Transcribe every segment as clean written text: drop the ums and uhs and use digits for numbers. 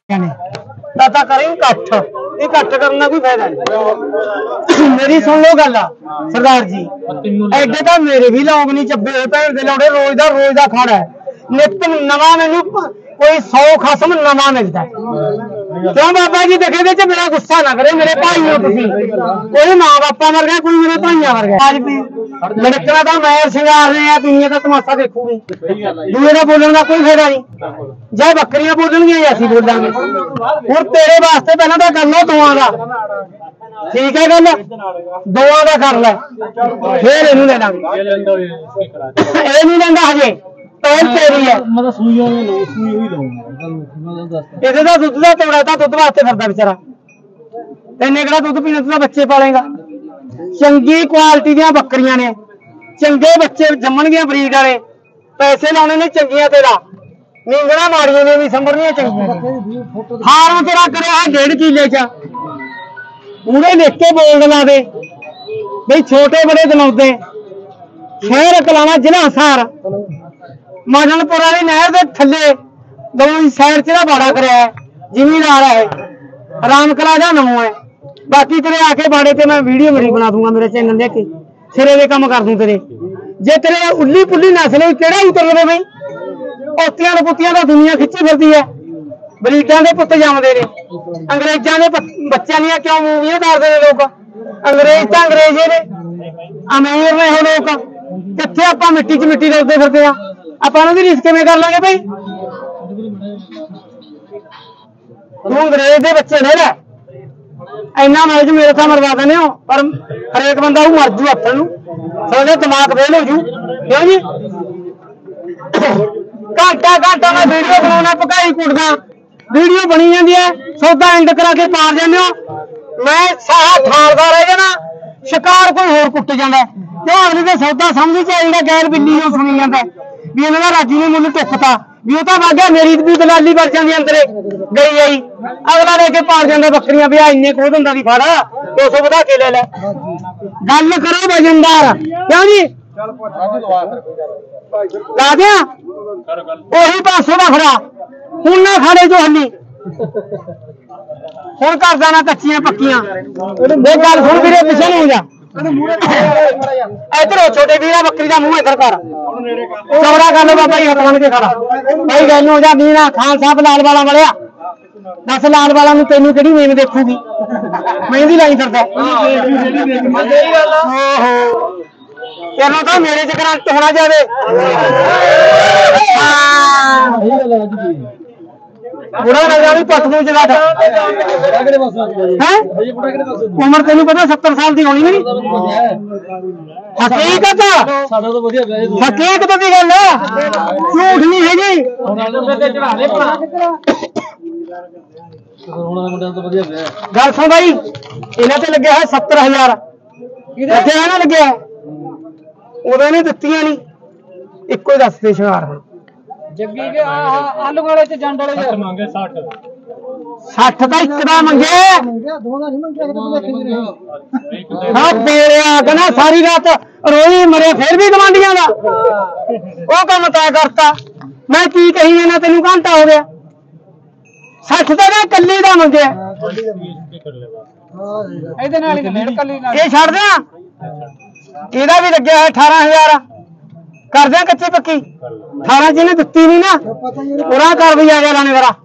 दादा करें इकट्ठ करना कोई फायदा नहीं। मेरी सुन लो गल सरदार जी, एडे तो मेरे भी लोग नहीं चब्बे भैन दे लौड़े रोज दा खाना है। नित नवा मैनू कोई 100 खसम नवा मिलता है। क्यों बाबा जी देखे दे मेरा गुस्सा ना करे, मेरे भाई हो तुसी, कोई मां बापा मर गया, कोई मेरे भाइया मर गया। आज भी लड़कियां तो महल सिंगार रहे हैं, दुनिया का तमाशा देखूगी। दूए का बोलने का कोई फायदा नहीं, चाहे बकरियां बोलणगियां या असीं बोलांगे। हुण तेरे वास्ते पहला तो कर लो दुआ का, ठीक है गल, दुआ का कर ले, फिर इनू ले लांगे। ये नहीं लेंदा हजे, तेरी है मतलब सुइयों ਇਹਦੇ ਦਾ ਦੁੱਧ ਦਾ ਤੋੜਾ ਤਾਂ ਦੁੱਧ ਵਾਸਤੇ ਫਿਰਦਾ ਵਿਚਾਰਾ। ਤੈਨੇ ਕਿਹੜਾ ਦੁੱਧ ਪੀਣਾ, ਤੂੰ ਬੱਚੇ ਪਾਲੇਗਾ। ਚੰਗੀ ਕੁਆਲਿਟੀ ਦੀਆਂ ਬੱਕਰੀਆਂ ਨੇ, ਚੰਗੇ ਬੱਚੇ ਜੰਮਣਗੀਆਂ ਬਰੀਡ ਵਾਲੇ, ਪੈਸੇ ਲਾਉਣੇ ਨੇ ਚੰਗੀਆਂ ਤੇਰਾ, ਨੀਂਗਣਾ ਮਾੜੀਆਂ ਨੇ ਵੀ ਸੰਭਰਨੀਆਂ ਚੰਗੀਆਂ। ਫਾਰਮ ਤੇਰਾ ਕਰਿਆ 1.5 ਕਿੱਲੇ ਚ, ਉਹਨੇ ਲਿਖ ਕੇ ਬੋਲ ਲਾ ਦੇ ਬਈ ਛੋਟੇ ਬੜੇ ਦਨੌਦੇ ਸ਼ਹਿਰ ਕਲਾਵਾ ਜ਼ਿਲ੍ਹਾ ਹਿਸਾਰ ਮਾਜਨਪੁਰ ਵਾਲੀ ਨਹਿਰ ਦੇ ਥੱਲੇ दोनों साइड से बाड़ा कराया है, जिमीदार है, आराम करा जा नमो है। बाकी तेरे आके बाड़े ते मैं वीडियो मेरी बना दूंगा, मेरे चैनल देख के सिरे दे काम कर दूं तेरे। जे तेरे उल्ली पुल्ली नस्ल केड़ा उतर रहे भाई, ओतियां पुतियां दा दुनिया खिच्ची फिरदी है, बरीडां दे पुत्त जमदे ने, अंग्रेजां दे बच्चों दी क्यों मूवियां करदे ने लोग। अंग्रेज तां अंग्रेजे ने, अमीर ने हो लोग, कित्थे आपां मिट्टी च मिट्टी रलदे फिरदे आ, आपां नूं भी रिस्क किवें कर लांगे भाई। तू अंग्रेज दे बच्चे ने लै इन्ना मैच मेरे साथ मरवा देने हो, पर हरेक बंदा मर जू हथन समझे, दिमाग फेल हो जू। क्यों जी घंटा मैं वीडियो बनाना, भकाई कुटदा, वीडियो बनी जाती है, सौदा एंड करा के पार जाने हो, मैं साहा ठालदा रह जाना, शिकार कोई होर कुट जाता है। तो अगले का सौदा समझ चाहिए, गैर बिल्ली सुनी जाता भी इन्होंने राजी ने मुझे टुकता भी तो वाग्या, मेरी भी दलाली बढ़ जाती अंदर गई आई, अगला लेके पार जाता बकरियां भी इन्ने को धंधा नहीं फाड़ा 200 बढ़ा के ले लै। गल करो वजनदार, क्यों जी ला दिया ओही 500 का खड़ा हूं ना खाने जो हली हूं कर देना कच्चियां पक्कियां। गल सुन फिर पिछे नहीं जा, इधर छोटे वीरा बकरी का मुंह इधर कर, चौड़ा कर लो बाबा जी, हथ बन के खड़ा भाई। गल हो जाती ना, खान साहब लाल वाला बड़िया दस लाल वाला तेन कि मेन देखूगी, मेहंदी लाई करता चलो तो मेरे च करंट होना चाहिए। बुढ़ा लगा भी पटनू जगह उम्र तेन पता 70 साल की होनी मेरी, हकीकत हकीकत की गल झूठ नहीं है गल सुन भाई। इन्हें तो लगे है 70,000 ना लगे उदों ने दित्तियां नहीं, इको ही दस दे शिंगार जग्गी के आलू वाले च जंड वाले 60 मंगे 60 तो एक दा मंगे हां बेड़िया कहना सारी रात रोई मरे फिर भी गवांडियां दा ओ काम तय करता। मैं की कही है ना तेनू घंटा हो गया 60 तो ना कल्ली दा मंगे ਇਹਦੇ ਨਾਲ ਹੀ ਮੇੜ ਕੱਲੀ ਨਾਲ ਇਹ ਛੱਡ ਦਿਆਂ, ਇਹਦਾ ਵੀ ਲੱਗਿਆ ਹੈ 18,000 कर दिया कच्ची पक्की 18 जी ने दिती नहीं ना पूरा कर भी आ गया लाने वाला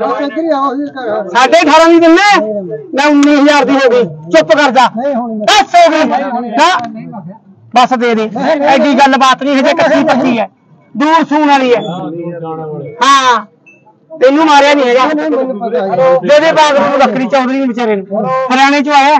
18.5 नहीं दिने मैं 19,000 की हो गई। चुप कर जा 10 हो गई ना बस दे दे, एडी गल बात नहीं है, कच्ची पक्की है दूर सून वाली है। हाँ तेनू मारिया नहीं है, दे दे बाग बकरी चौधरी बेचारे हरियाणे चो आया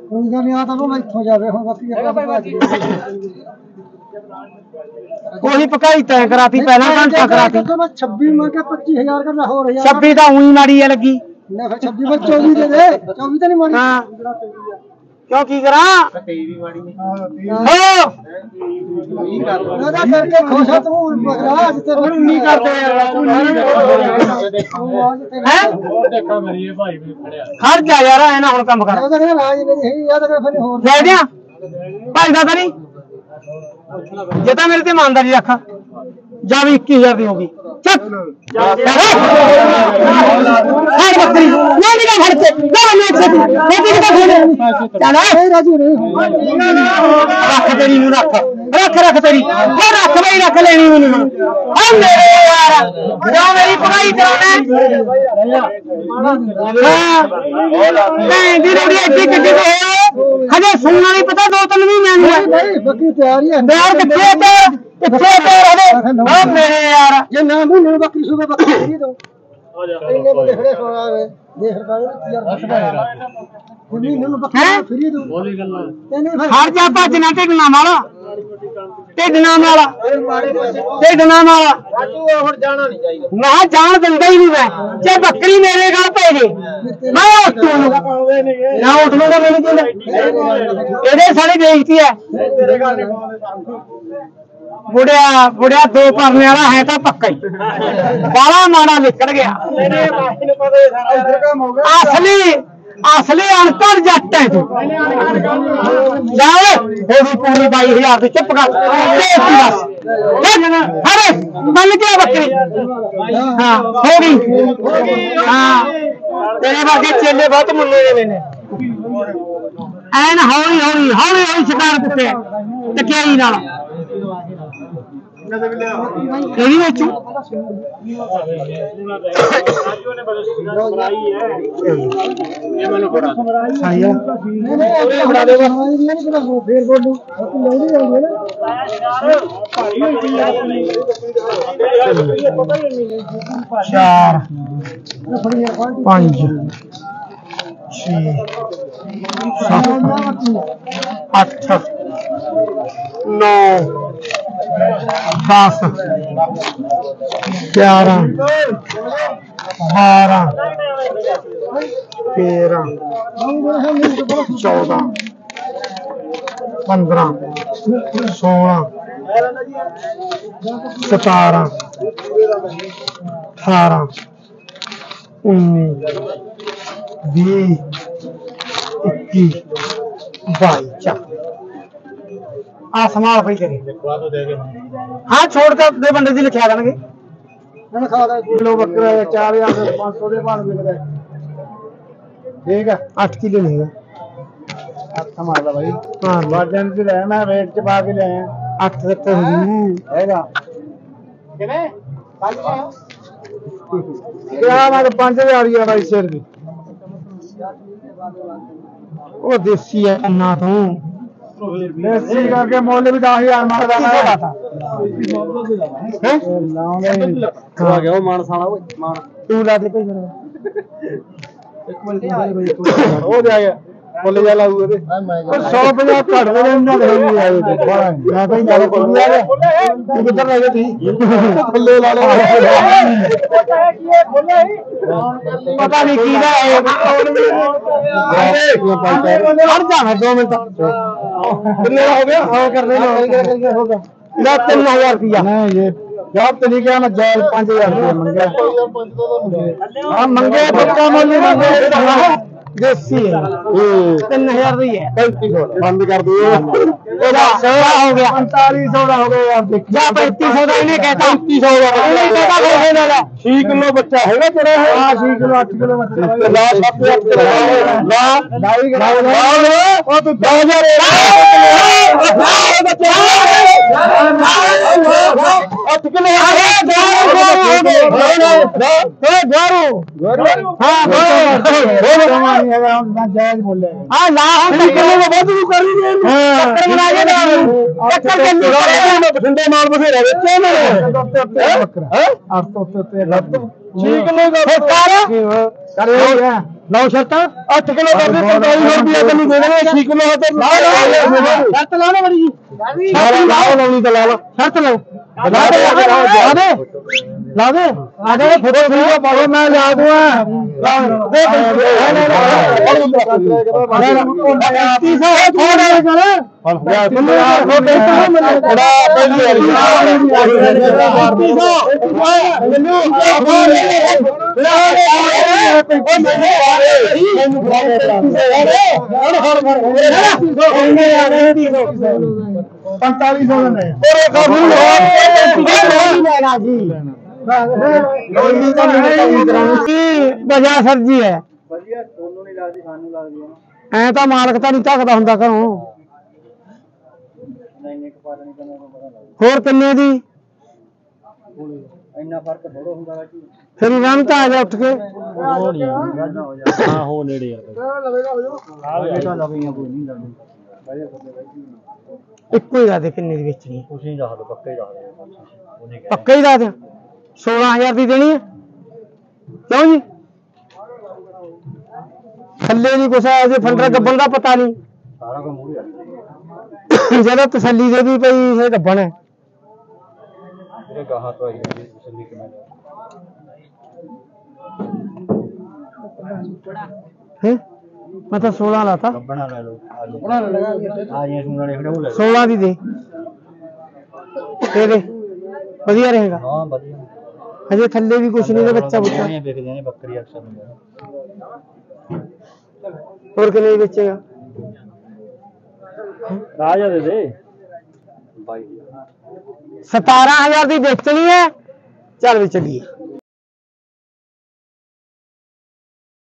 कोई पकाई तय कराती पहला घंटा कराती 26 में 25,000 का हो रहा है 26 तो उही माड़ी है लगी 26 में 24 दे दे 24 तो नहीं माड़ी। हां क्यों की करा हो करके खुश तू बगराज तेरे नहीं करते हैं देखा मेरी ये भाई भी खड़या हर जा यार है ना हुन काम कर राज नहीं याद कर फिर होर दे दिया भाई दादा नहीं जे तो मेरे ते ईमानदारी रख जा भी 21,000 की होगी। चल हर बकरी ना निकाल हट के ना मैं खेती का खोले चल राजू रख तेरी नु रख तेरी रख भाई रख लेनी मैंने हम मेरे यार जो मेरी पढ़ाई कराना हां मैं दी रोटी ऐसी कटी तो हजे सुनना नहीं पता 2-3 महीने में बकरी तैयार है तैयार कितने हवे हां मेरे यार ये ना मुंह बकरी सुबह बकरी दे दो इन्ने बड़े खड़े सोना है देख रहा है यार उन्हीं ने बकरी फ्री दो बोली गल्ला हर जा भजना ढिडना वाला राजू हुन जाना नहीं चाहिए मैं जान दिंदा ही नहीं मैं जे बकरी मेरे गल पे जे मैं ना उठ लूंगा मेरी दिल एदे सारी बेइज्जती है बुढ़िया दो परने वाला है तो पक्का ही बाला माड़ा निकल गया असली अनपढ़ जट है तू जाओ पूरी 22,000 की चुप कर अरे बन गया बकरी हाँ हो गई हाँ तेरे वर्गे चेले बहुत मुन्ने ने मैंने ऐन हौली हौली हौली हौली शिकार कुत्ते टकियाई नाल केड़ी बेचू चार 5 6 7 8 9 10 11 12 13 14 15 16 17 18 19 20 21 22 आ संभाल भाई तेरे हाँ छोड़ कर दे बंदे दी लिखा देंगे किलो बकरा 4,500 दे भाव बिकदा ठीक है 8 किलो नहीं है 8 मार ला भाई हां वजन से ले मैं वेट च पा के ले आया 8 70 हैगा किने 5 क्या मैं 5,000 ही भाई शेर दी ओ देसी है ना तू देसी करके मोल भी 10,000 मारदा है हैं आ गया वो मान साला ओए मान तू ला दे भाई एक मिनट हो जाएगा बोले जा लागू दे 150 घट दे ना दे आए ते मैं भाई गल कर दिया तू किधर रह गई थी थल्ले ला ले पता नहीं की है हट जाना 2 मिनट कितने हो गया हां करने होगा ना 3,000 रुपया नहीं ये जवाब तो नहीं किया मैं जाल 5,000 रुपया मंगे हां मंगे पक्का मोल मंगे देसी है 3,000 दी है 3500 बंद कर दो एदा 16 हो गया 4500 हो गया यार देख जा 3500 का इन्हें कहता 3500 6 किलो बच्चा हैगा तेरा हां 6 किलो 8 किलो बच्चा ला 7,000 ला ढाई ओ तू 2000 बच्चा 8 किलो जायज बोले हां ला हम किलो में बहुत कर रही है चक्कर बनाए ना चक्कर करनी बठिंडे माल बथेरा बेचे ने हैं 800 6 किलो का कर हो गया 9 शर्त 8 किलो कर दे 4500 रुपया तन्नू दे देंगे 6 किलो हो तो शर्त ला ना बड़ी जी लाओ लाओ तो ला लो शर्त लो ला दे ला दे आगे फोटो खींचो पालो मैं ला दूंगा दे वजह सर जी है ਵਧੀਆ ਤੁਹਾਨੂੰ ਨਹੀਂ ਲੱਗਦੀ ਸਾਨੂੰ ਲੱਗਦੀ ਹੈ ਐ ਤਾਂ ਮਾਲਕ ਤਾਂ ਨਹੀਂ ਝੱਕਦਾ ਹੁੰਦਾ ਘਰੋਂ ਨਹੀਂ ਨਹੀਂ ਕਪਾਲ ਨਹੀਂ ਕਰਨਾ ਪਤਾ ਲੱਗਦਾ ਹੋਰ ਕਿੰਨੇ ਦੀ ਇੰਨਾ ਫਰਕ ਥੋੜਾ ਹੁੰਦਾ ਵਾ ਜੀ ਫਿਰ ਉਹਨਾਂ ਨੂੰ ਤਾਂ ਆ ਜਾ ਉੱਠ ਕੇ ਹਾਂ ਹੋ ਨੇੜੇ ਯਾਰ ਆ ਬੇਟਾ ਲਵੀਆਂ ਕੋਈ ਨਹੀਂ ਲੱਗਦੀ ਵਧੀਆ ਇੱਕੋ ਹੀ ਦੱਸ ਦੇ ਕਿੰਨੇ ਦੀ ਵੇਚਣੀ ਤੁਸੀਂ ਦੱਸ ਦਿਓ ਪੱਕੇ ਦੱਸ ਦਿਓ ਉਹਨੇ ਕਿਹਾ ਪੱਕਾ ਹੀ ਦੱਸ ਦੇ 16000 ਦੀ ਦੇਣੀ ਹੈ ਕਿਉਂ ਜੀ ਥੱਲੇ ਨਹੀਂ ਕੁਛ ਹੈ ਜੇ ਫੰਡਰ ਗੱਬਣ ਦਾ ਪਤਾ ਨਹੀਂ ਸਾਰਾ ਕੁਝ ਮੂਹਰੇ ਆ ਜਿਹੜਾ ਤਸੱਲੀ ਦੇ ਵੀ ਪਈ ਇਹ ਗੱਬਣ ਹੈ ਜਿਹੜੇ ਗਾਹਾਂ ਤੋਂ ਆਈ ਜਾਂਦੀ ਤਸੱਲੀ ਕਿਵੇਂ ਹੈ ਮੈਂ ਤਾਂ 16 ਲਾਤਾ ਗੱਬਣਾ ਲੈ ਲਓ ਗੱਬਣਾ ਲੈ ਲਓ ਆ ਜੀ ਸੁਣਨ ਵਾਲੇ ਖੜੇ ਹੋ ਲੈ 16 ਦੀ ਦੇ ਦੇ ਵਧੀਆ ਰਹੇਗਾ ਹਾਂ ਵਧੀਆ ਹਜੇ ਥੱਲੇ ਵੀ ਕੁਛ ਨਹੀਂ ਤੇ ਬੱਚਾ ਬੁੱਚਾ ਇਹ ਵੇਖਦੇ ਨੇ ਬੱਕਰੀ ਅਕਸਰ ਨੂੰ ਹੋਰ ਕਿੰਨੇ ਦੀ ਵੇਚੇਗਾ ਰਾਜਾ ਦੇ ਦੇ 17000 ਦੀ ਵੇਚਣੀ ਹੈ ਚੱਲ ਵੀ ਚੱਲੀਏ